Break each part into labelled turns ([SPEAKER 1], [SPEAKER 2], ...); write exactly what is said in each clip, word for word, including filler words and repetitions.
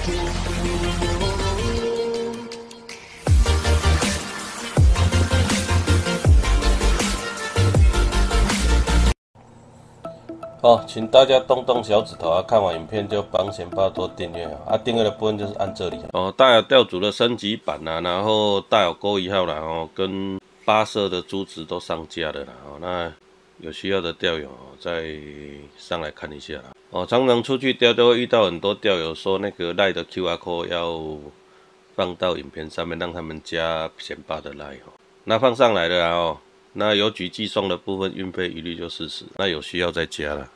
[SPEAKER 1] 哦，请大家动动小指头啊！看完影片就帮贤爸多订阅啊！啊，订阅的部分就是按这里哦。带有吊组的升级版啊，然后带有钩一号啦哦，跟八色的珠子都上架了啦哦。那有需要的钓友再上来看一下啦哦。常常出去钓都会遇到很多钓友说那个 LINE 的 Q R code 要放到影片上面，让他们加贤爸的 LINE 哦。那放上来了啦哦。那邮局寄送的部分运费一律就四十，那有需要再加啦。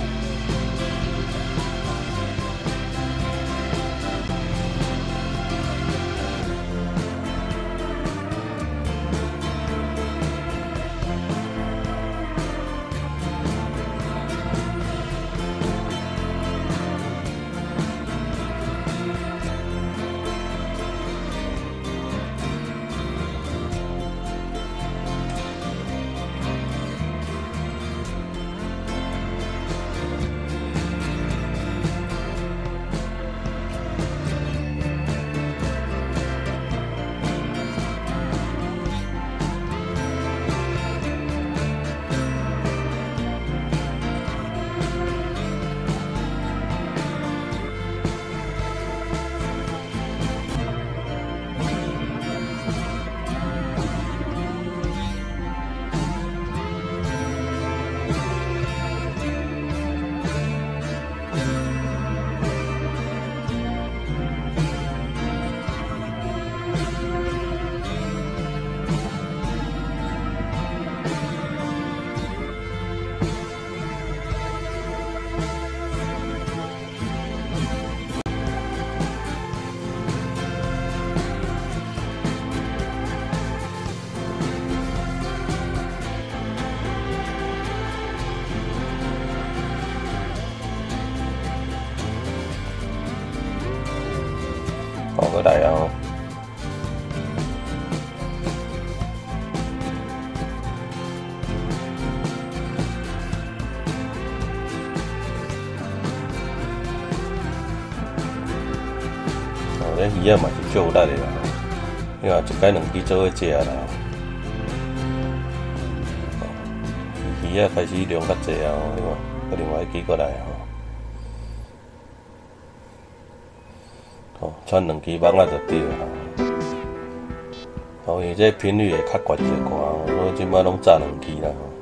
[SPEAKER 1] 跑回来哦。哦，这鱼仔嘛是足有力的啦，你看一摆两支做伙食啦。鱼仔开始量较济啊，你看，搁另外一支过来吼。哦，穿两支网仔就对啦。哦，伊这频率会较悬一寡，我即摆拢炸两支啦。